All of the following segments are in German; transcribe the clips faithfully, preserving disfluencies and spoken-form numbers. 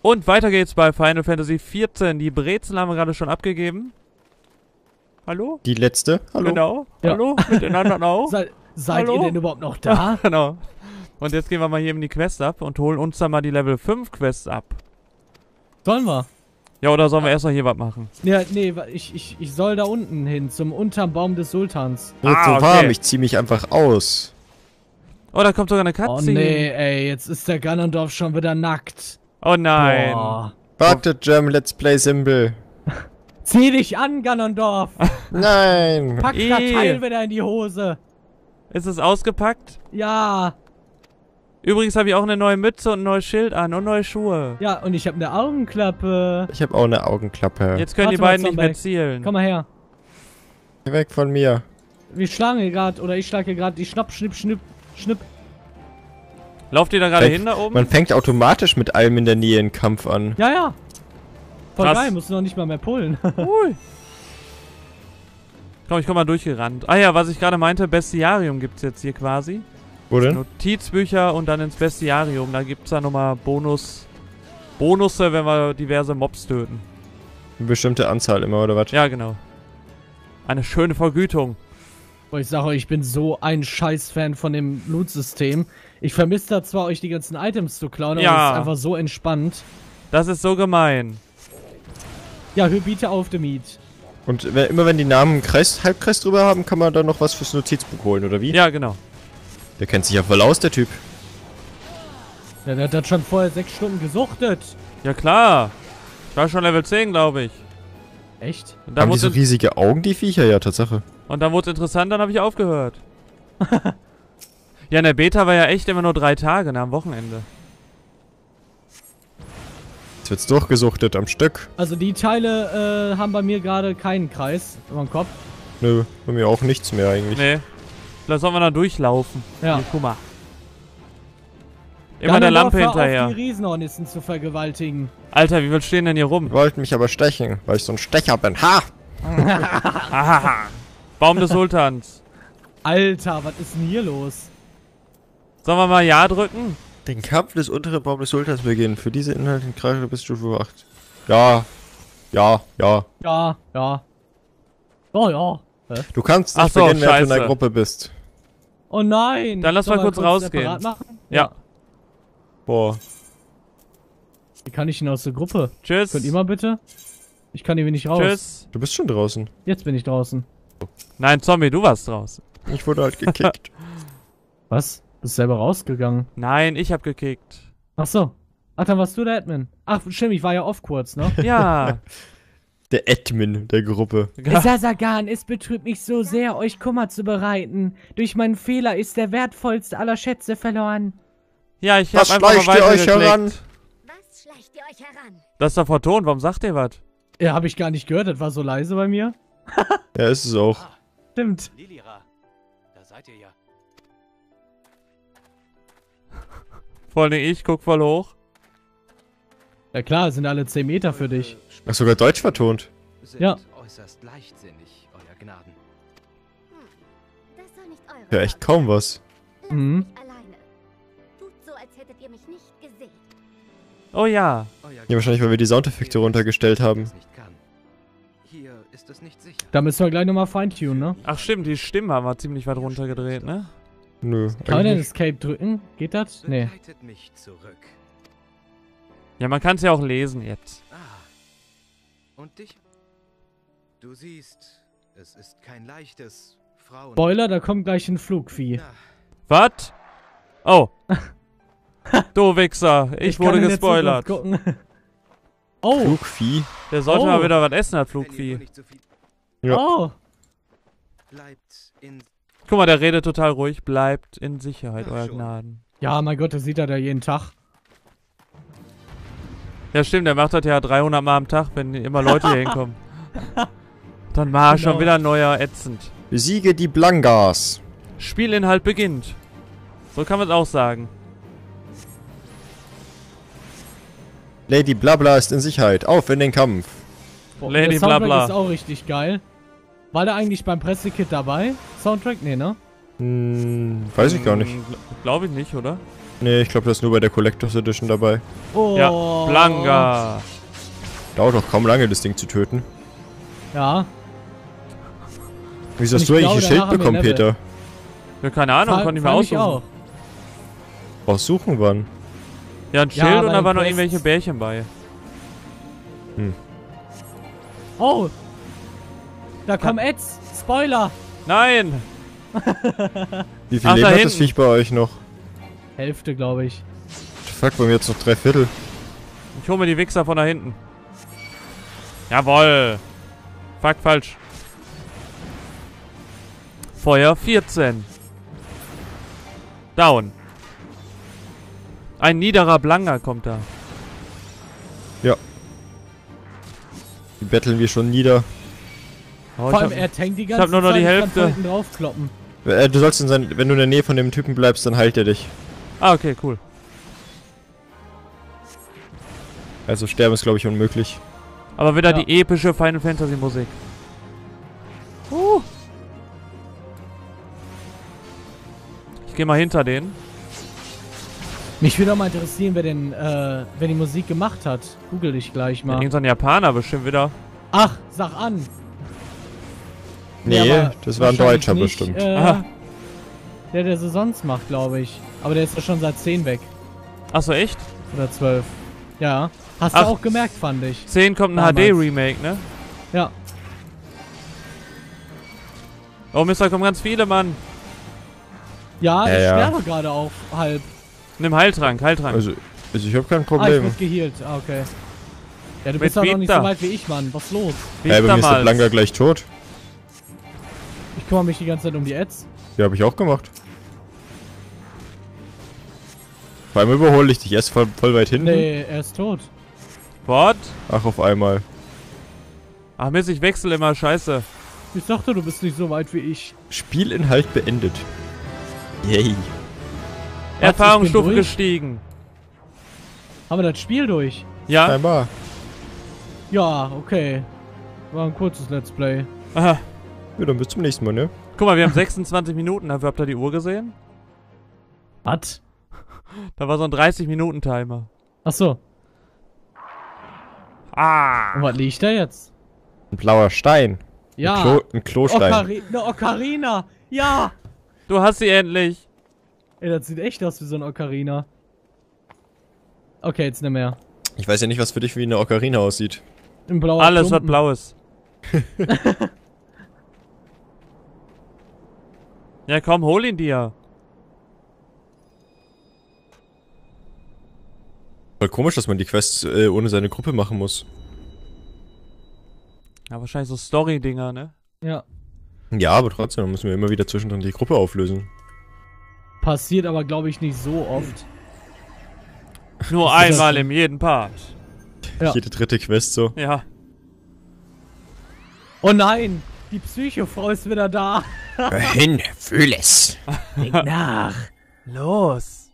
Und weiter geht's bei Final Fantasy vierzehn. Die Brezel haben wir gerade schon abgegeben. Hallo? Die letzte? Hallo? Genau. Ja. Hallo? Mit den anderen auch? Se seid Hallo? ihr denn überhaupt noch da? Genau. Und jetzt gehen wir mal hier in die Quest ab und holen uns dann mal die Level fünf Quests ab. Sollen wir? Ja, oder sollen wir erst noch hier was machen? Ja, nee, wa- ich, ich, ich soll da unten hin, zum unterm Baum des Sultans. Mir ist Ah, so okay. warm, ich zieh mich einfach aus. Oh, da kommt sogar eine Oh Cutscene. nee, ey, jetzt ist der Ganondorf schon wieder nackt. Oh nein. Boah. Warte, German Let's Play Symbol. Zieh dich an, Ganondorf! Nein! Pack das Ih. Teil wieder in die Hose! Ist es ausgepackt? Ja! Übrigens habe ich auch eine neue Mütze und ein neues Schild an und neue Schuhe. Ja, und ich habe eine Augenklappe. Ich habe auch eine Augenklappe. Jetzt können Warte die mal, beiden nicht mehr Zombie. zielen. Komm mal her. Geh weg von mir. Wir schlagen hier gerade, oder ich schlage hier gerade die Schnapp, Schnipp, Schnipp, Schnipp. Lauft ihr da gerade Vielleicht- hin da oben? Man fängt automatisch mit allem in der Nähe einen Kampf an. Ja, ja. Voll Krass. geil, musst du noch nicht mal mehr pullen. Ui. Komm, ich komm mal durchgerannt. Ah ja, was ich gerade meinte, Bestiarium gibt's jetzt hier quasi. Wo denn? Notizbücher und dann ins Bestiarium. Da gibt's dann nochmal Bonus... Bonusse, wenn wir diverse Mobs töten. Eine bestimmte Anzahl immer, oder was? Ja, genau. Eine schöne Vergütung. Boah, ich sage euch, ich bin so ein Scheiß-Fan von dem Loot-System. Ich vermisse da zwar, euch die ganzen Items zu klauen, aber Ja. es ist einfach so entspannt. Das ist so gemein. Ja, hör bitte auf, der Miet. Und wenn, immer wenn die Namen einen Kreis, Halbkreis drüber haben, kann man dann noch was fürs Notizbuch holen, oder wie? Ja, genau. Der kennt sich ja voll aus, der Typ. Ja, der hat das schon vorher sechs Stunden gesuchtet. Ja, klar. Ich war schon Level zehn, glaube ich. Echt? Und dann Haben die so wurde riesige Augen, die Viecher? Ja, Tatsache. und dann wurde es interessant, dann habe ich aufgehört. Ja, in der Beta war ja echt immer nur drei Tage, ne, am Wochenende. Jetzt wird's durchgesuchtet am Stück. Also die Teile äh, haben bei mir gerade keinen Kreis über dem Kopf. Nö, bei mir auch nichts mehr eigentlich. Nee. Vielleicht sollen wir da durchlaufen. Ja. Hier, guck mal. Immer der Ganondorf, Lampe hör auf, hinterher. die Riesenhornissen zu vergewaltigen. Alter, wie viel stehen denn hier rum? Die wollten mich aber stechen, weil ich so ein Stecher bin. Ha! Ahaha. Baum des Sultans. Alter, was ist denn hier los? Sollen wir mal Ja drücken? Den Kampf des unteren Baum des Sultans beginnen. Für diese Inhalte in Charakter bis Stufe acht. Ja. Ja, ja. Ja, ja. Oh ja. Hä? Du kannst Ach nicht so, beginnen, wenn du in der scheiße. Gruppe bist. Oh nein. Dann lass Sollen mal wir kurz rausgehen. separat machen? Ja. Boah. Wie kann ich ihn aus der Gruppe? Tschüss. Könnt ihr mal bitte? Ich kann hier nicht raus. Tschüss. Du bist schon draußen. Jetzt bin ich draußen. Nein, Zombie, du warst draußen. Ich wurde halt gekickt. Was? Bist selber rausgegangen? Nein, ich hab gekickt. Ach so. Ach, dann warst du der Admin. Ach, stimmt, ich war ja off kurz, ne? Ja. Der Admin der Gruppe. Sasagan, es betrübt mich so sehr, euch Kummer zu bereiten. Durch meinen Fehler ist der wertvollste aller Schätze verloren. Ja, ich hab Was einfach mal schleicht ihr euch weitergeklickt. heran? Was schleicht ihr euch heran? Das ist doch vertont, warum sagt ihr was? Ja, hab ich gar nicht gehört, das war so leise bei mir. Ja, ist es auch. Stimmt. Lilira, da seid ihr ja. Vor allem ich guck voll hoch. Ja klar, sind alle zehn Meter für dich. Ach, sogar Deutsch vertont. Sind Ja. äußerst leichtsinnig, euer Gnaden. Das soll nicht eure Ja, echt kaum was. Lasst Mhm. mich alleine. Tut so, als hättet ihr mich nicht gesehen. Oh ja. Euer Ja, wahrscheinlich, weil wir die Soundeffekte runtergestellt haben. es nicht kann. Hier ist es nicht sicher. Da müssen wir gleich nochmal feintunen, ne? Ach stimmt, die Stimmen haben wir ziemlich weit runtergedreht, ne? Nö. Kann man denn eigentlich Escape drücken? Geht das? Nee. Begleitet mich zurück. Ja, man kann es ja auch lesen jetzt. Ah. Und dich? Du siehst, es ist kein leichtes Frauen... Spoiler, da kommt gleich ein Flugvieh. Ja, Was? Oh. Du Wichser, ich, kann wurde in der gespoilert. Zukunft gucken. Oh, Flugvieh. Der sollte Oh. mal wieder was essen, das wenn ihr Flugvieh. nur nicht so viel Ja. oh. bleibt in... Guck mal, der redet total ruhig. Bleibt in Sicherheit, Ach, euer schon. Gnaden. Ja, mein Gott, das sieht er da jeden Tag. Ja stimmt, der macht das ja dreihundert Mal am Tag, wenn immer Leute hier hinkommen. Dann war Genau. schon wieder ein neuer ätzend. Besiege die Blangas. Spielinhalt beginnt. So kann man es auch sagen. Lady Blabla ist in Sicherheit. Auf in den Kampf. Boah, Lady der Soundtrack Blabla. ist auch richtig geil. War der eigentlich beim Pressekit dabei? Soundtrack? Nee, ne? Hm, weiß ich gar nicht. Glaube ich nicht, oder? Nee, ich glaube, das ist nur bei der Collectors Edition dabei. Oh. Ja, Blanka. Dauert doch kaum lange, das Ding zu töten. Ja. Wieso Und hast du ich eigentlich ein glaube, Schild danach haben wir bekommen, Level. Peter? Ja, keine Ahnung, Fall- konnte ich mir fall mich aussuchen. auch. Aussuchen wann? Ja, ein Ja, Schild bei und da den waren noch Quests. irgendwelche Bärchen bei. Oh. Da kommen Ads. Spoiler. Nein! Wie viel Ach, Leben da hat das hinten. Viech bei euch noch? Hälfte, glaube ich. Fuck, bei mir jetzt noch drei Viertel. Ich hole mir die Wichser von da hinten. Jawoll! Fuck, falsch. Feuer vierzehn. Down. Ein niederer Blanka kommt da. Die betteln wir schon nieder. Oh, Vor allem, ich er hab, tankt die hab ganze nur noch Zeit. die ich kann Hälfte. von hinten draufkloppen. Äh, du sollst in sein, wenn du in der Nähe von dem Typen bleibst, dann heilt er dich. ah, okay, cool. Also sterben ist, glaube ich, unmöglich. Aber wieder Ja. die epische Final Fantasy Musik. Uh. Ich gehe mal hinter denen. Mich würde auch mal interessieren, wer den, äh, wer die Musik gemacht hat. Google dich gleich Ja, mal. irgend so ein Japaner bestimmt wieder. Ach, sag an. Nee, aber das war ein wahrscheinlich Deutscher nicht, bestimmt. Äh, Aha. der, der sie sonst macht, glaube ich. Aber der ist ja schon seit zehn weg. Achso, echt? Oder zwölf. Ja. Hast Ach. du auch gemerkt, fand ich. zehn kommt ein Damals. H D-Remake, ne? Ja. Oh Mist, da kommen ganz viele, Mann. Ja, Ja, ich ja. sterbe gerade auf halb. Nimm Heiltrank, Heiltrank. Also, also ich habe kein Ah, ich Problem. wurde geheilt. Ah, okay. Ja, du Mit bist doch noch nicht Vita. so weit wie ich, Mann. Was ist los? Wie Hey, bei mir ist der damals. Blanka gleich tot. Ich kümmere mich die ganze Zeit um die Ads. Ja, habe ich auch gemacht. Vor allem überhole ich dich erst voll, voll weit hinten. Nee, er ist tot. What? Ach, auf einmal. Ach Mist, ich wechsle immer, scheiße. Ich dachte, du bist nicht so weit wie ich. Spielinhalt beendet. Yay. Erfahrungsstufe durch? gestiegen. Haben wir das Spiel durch? Ja? Scheinbar. Ja, okay. War ein kurzes Let's Play. Aha. Ja, dann bis zum nächsten Mal, ne? Guck mal, wir haben sechsundzwanzig Minuten. Habt ihr die Uhr gesehen? Was? Da war so ein dreißig Minuten Timer. Achso. Ah. Und was liegt da jetzt? Ein blauer Stein. Ja. Ein, Klo, ein Klostein. Okari eine Ocarina. Ja. Du hast sie endlich. Ey, das sieht echt aus wie so ein Ocarina. Okay, jetzt nicht mehr. Ich weiß ja nicht, was für dich wie eine Ocarina aussieht. Ein blauer Alles, was Klumpen. blau ist. Ja, komm, hol ihn dir. Voll komisch, dass man die Quests äh, ohne seine Gruppe machen muss. Ja, wahrscheinlich so Story-Dinger, ne? Ja. Ja, aber trotzdem, dann müssen wir immer wieder zwischendrin die Gruppe auflösen. Passiert aber, glaube ich, nicht so oft. Nur Ist das einmal so? im jeden Part. Ja. Jede dritte Quest so. Ja. Oh nein! Die Psychofrau ist wieder da. Hör hin, fühl es. Denk nach. Los.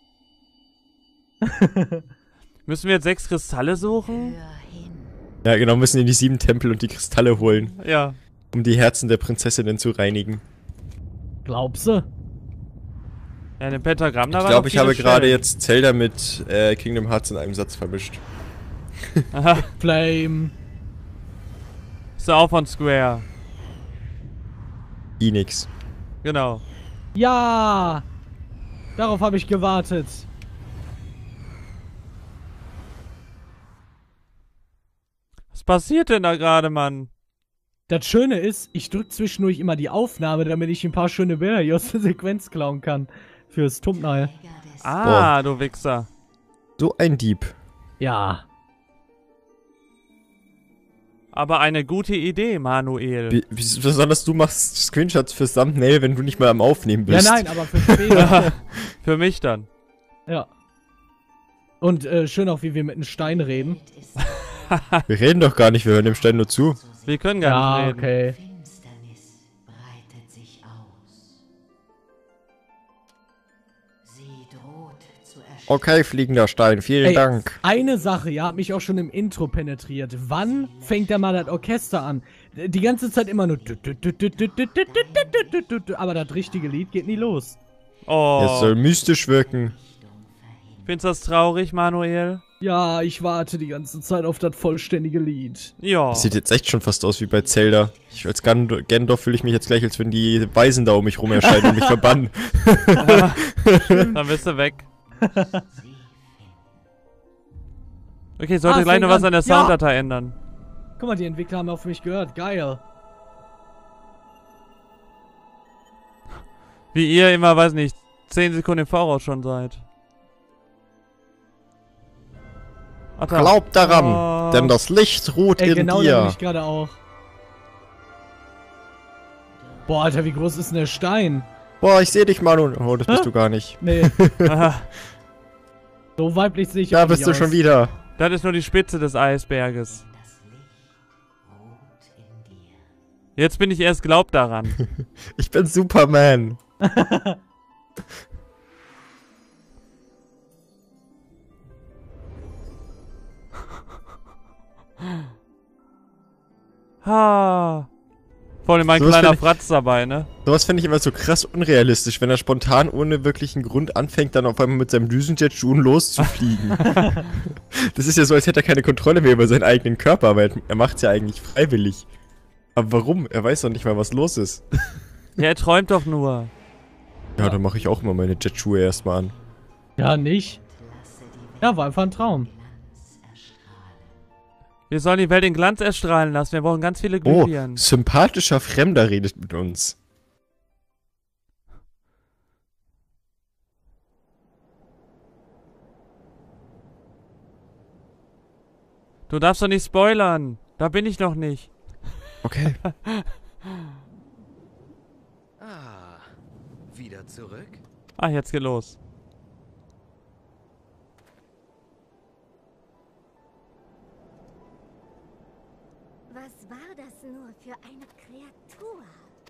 Müssen wir jetzt sechs Kristalle suchen? Ja, genau, müssen in die sieben Tempel und die Kristalle holen, Ja. um die Herzen der Prinzessinnen zu reinigen. Glaubst du? Ja, in dem Pentagramm, da Ich waren glaube, noch ich viele habe gerade Stellen. jetzt Zelda mit äh, Kingdom Hearts in einem Satz vermischt. Aha. Flame. Ist ja auch von Square. Enix. Genau. Ja! Darauf habe ich gewartet. Was passiert denn da gerade, Mann? Das Schöne ist, ich drücke zwischendurch immer die Aufnahme, damit ich ein paar schöne Bilder hier aus der Sequenz klauen kann. Fürs Thumbnail. Ah, du Wichser. So ein Dieb. Ja. Aber eine gute Idee, Manuel. Wie, wie, besonders du machst Screenshots fürs Thumbnail, wenn du nicht mal am Aufnehmen Ja, bist. nein, aber für später. Für mich dann. Ja. Und äh, schön auch, wie wir mit einem Stein reden. Wir reden doch gar nicht, wir hören dem Stein nur zu. Wir können gar Ja, nicht reden. okay. Finsternis breitet sich aus. Sie droht zu erschrecken. Okay, fliegender Stein, vielen Ey, Dank. Eine Sache, ja, hat mich auch schon im Intro penetriert. Wann fängt da mal das Orchester an? Die ganze Zeit immer nur. Aber das richtige Lied geht nie los. Oh. Es soll mystisch wirken. Findest du das traurig, Manuel? Ja, ich warte die ganze Zeit auf das vollständige Lied. Ja. Das sieht jetzt echt schon fast aus wie bei Zelda. Ich, als Gan Gandalf fühle ich mich jetzt gleich, als wenn die Weisen da um mich rum erscheinen und mich verbannen. Dann bist du weg. Okay, sollte Ah, gleich noch fängt was an. an der Ja. Sounddatei ändern. Guck mal, die Entwickler haben auf mich gehört. Geil. Wie ihr immer, weiß nicht, zehn Sekunden im Voraus schon seid. Ach, da. Glaub daran, Oh. denn das Licht ruht Ey, in genau da bin dir. ich gerade auch. Boah, Alter, wie groß ist denn der Stein? Boah, ich sehe dich, Manu. Oh, das bist Hä? du gar nicht. Nee, Aha, so weiblich sehe ich Da auch bist nicht du aus. schon wieder. das ist nur die Spitze des Eisberges. Das Licht ruht in dir. Jetzt bin ich erst glaubt daran. Ich bin Superman. Ha. Vor allem mein Sowas kleiner find ich- Fratz dabei, ne? Sowas finde ich immer so krass unrealistisch, wenn er spontan ohne wirklichen Grund anfängt, dann auf einmal mit seinem Düsenjet-Schuhen loszufliegen. Das ist ja so, als hätte er keine Kontrolle mehr über seinen eigenen Körper, aber er, er macht's ja eigentlich freiwillig. Aber warum? Er weiß doch nicht mal, was los ist. Ja, er träumt doch nur. Ja, dann mache ich auch immer meine Jetschuhe erstmal an. Ja, nicht? Lasse die Welt Ja, war einfach ein Traum. Glanz erstrahlen. Wir sollen die Welt in Glanz erstrahlen lassen. Wir brauchen ganz viele Oh, Glühbirnen. sympathischer Fremder redet mit uns. Du darfst doch nicht spoilern. Da bin ich noch nicht. Okay. Ah, wieder zurück? Ah, jetzt geht los. Was war das nur für eine Kreatur?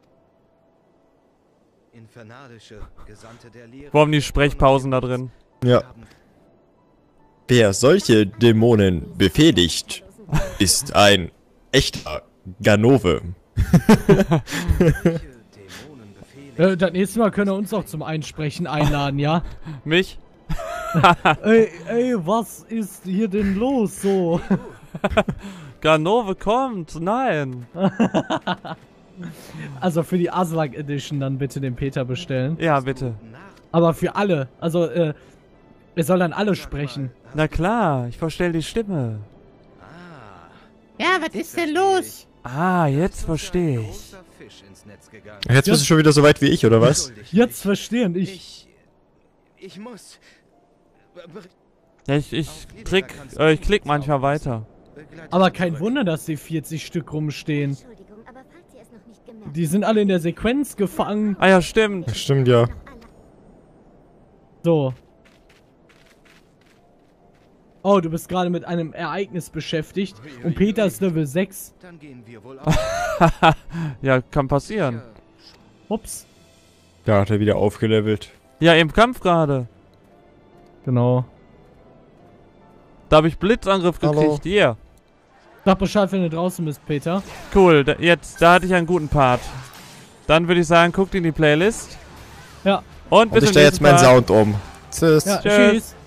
Infernalische Gesandte der Lehre. Warum die Sprechpausen da drin? Ja. Wer solche Dämonen befehligt, ist ein echter Ganove. Äh, das nächste Mal können wir uns auch zum Einsprechen einladen, ja? Mich? ey, ey, was ist hier denn los so? Ganove kommt. Nein. Also für die Aslak Edition dann bitte den Peter bestellen. Ja, bitte. Aber für alle. Also, äh, wir sollen dann alle sprechen. Na klar, ich verstell die Stimme. Ah, Ja, was ist denn los? Ah, jetzt verstehe ich. Jetzt bist du schon wieder so weit wie ich, oder was? Jetzt verstehen ich. Ich. Ich muss. Ja, ich, ich trick, äh, ich klick manchmal weiter. Aber kein Wunder, dass die vierzig Stück rumstehen. Entschuldigung, aber falls ihr es noch nicht gemerkt Die sind alle in der Sequenz gefangen. Ah ja, stimmt. Stimmt, ja. So. Oh, du bist gerade mit einem Ereignis beschäftigt. Und Peter ist Level sechs. Dann gehen wir wohl auf. Ja, kann passieren. Ups. Da hat er wieder aufgelevelt. Ja, im Kampf gerade. Genau. Da habe ich Blitzangriff Hallo. gekriegt. Hier. Sag Bescheid, wenn du draußen bist, Peter. Cool, da, jetzt, da hatte ich einen guten Part. Dann würde ich sagen, guckt in die Playlist. Ja. Und Und bis ich zum stelle jetzt nächsten meinen Mal. Sound um. Tschüss. Ja, Tschüss. tschüss.